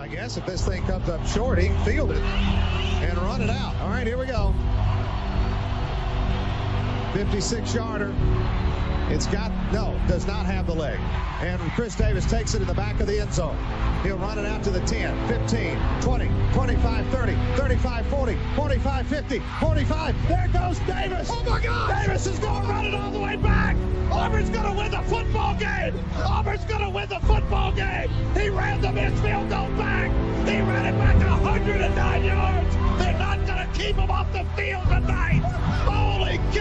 I guess if this thing comes up short, he can field it and run it out. All right, here we go. 56-yarder. It's got, no, does not have the leg. And Chris Davis takes it in the back of the end zone. He'll run it out to the 10, 15, 20, 25, 30, 35, 40, 45, 50, 45. There goes Davis. Oh, my God. Davis is going to run it all the way back. Auburn's going to win the football game. Auburn's going to win the football game. He ran the midfield goal back. He ran it back 109 yards. They're not going to keep him off the field tonight. Holy cow.